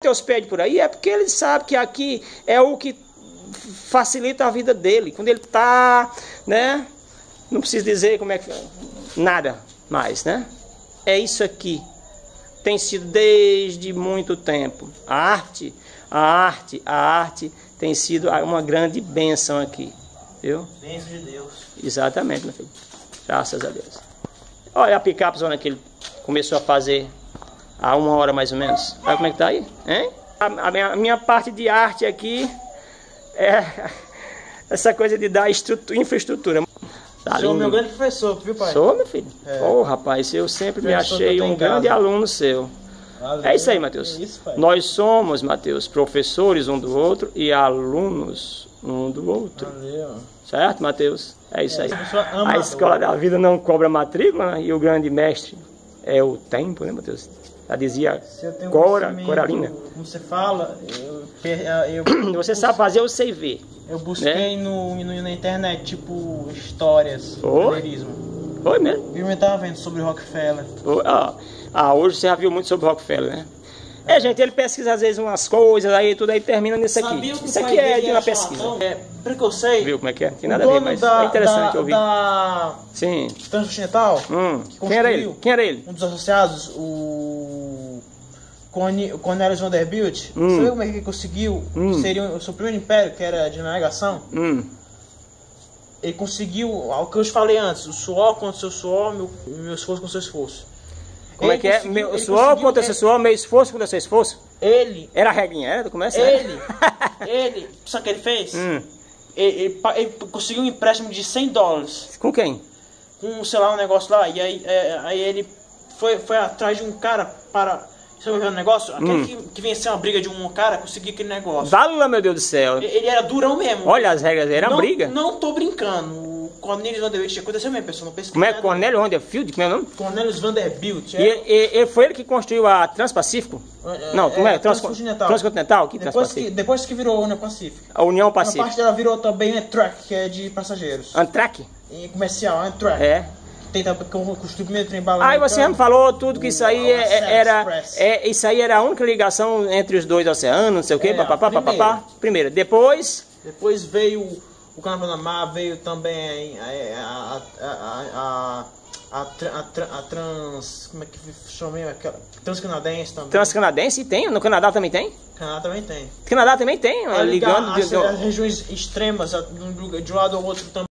Deus pede por aí, é porque ele sabe que aqui é o que facilita a vida dele. Quando ele está, né? Não preciso dizer como é que... Nada mais, né? É isso aqui. Tem sido desde muito tempo. A arte tem sido uma grande bênção aqui. Viu? Bênção de Deus. Exatamente, meu filho. Graças a Deus. Olha a picape zona que ele começou a fazer há 1 hora mais ou menos. Olha como é que tá aí, hein? A minha parte de arte aqui é essa coisa de dar infraestrutura. Tá Sou meu grande professor, viu, pai? Sou, meu filho. Ô, rapaz, eu sempre me achei um grande aluno seu. Valeu. É isso aí, Mateus. É isso, pai. Nós somos, Mateus, professores um do outro e alunos um do outro. Valeu. Certo, Mateus? É isso aí. A escola da vida não cobra matrícula, né? E o grande mestre é o tempo, né, Mateus? Já dizia Coralina. Como você fala, Você sabe fazer, eu sei ver. Eu busquei, né? na internet, tipo, histórias, Oi? brasileirismo. Foi mesmo? Eu estava vendo sobre Rockefeller. Hoje você já viu muito sobre Rockefeller, né? Gente, ele pesquisa às vezes umas coisas, aí tudo aí termina nisso aqui. Sabia que Isso o aqui pai é dele de uma era pesquisa. charlatão? Preconceito. Viu como é que é? Tem nada a ver, mas é interessante ouvir. Sim. Transcontinental. Quem era ele? Quem era ele? Um dos associados, o Cornelius Vanderbilt. Sabe como é que ele conseguiu? Seria o seu primeiro império, que era de navegação. Ele conseguiu, o que eu te falei antes, o suor contra o seu suor, meu esforço contra o seu esforço. Como é que é? Meu suor contra seu suor, meu esforço contra seu esforço? Ele... Era a regrinha, era do começo? Ele... Sabe o que ele fez? Ele conseguiu um empréstimo de $100. Com quem? Com, sei lá, um negócio lá. E aí ele foi atrás de um cara para... Sabe o negócio? Aquele que venceu uma briga de um cara, conseguiu aquele negócio. Fala, meu Deus do céu. Ele era durão mesmo. Olha as regras, era briga. Não tô brincando. O Cornelius Vanderbilt, aconteceu mesmo, pessoal. Não pesquisei. Como é Cornélio Vanderbilt? Como é o nome? Cornelius Vanderbilt. E foi ele que construiu a Transpacífico? Não, como é? Transcontinental? Que Transpacífico? Depois que virou a União Pacífica. A União Pacífica. A parte dela virou também Amtrak, que é de passageiros. Amtrak? E comercial, Amtrak. É. Tem também construiu o primeiro trem bala. Aí você me falou tudo que isso aí isso aí era a única ligação entre os dois oceanos, não sei o que, papapá. Primeiro. Depois veio o Canal Panamá, veio também como é que chama mesmo? Transcanadense também. Transcanadense tem? No Canadá também tem? Canadá também tem. Canadá também tem, ligando as regiões extremas de um lado ao outro também.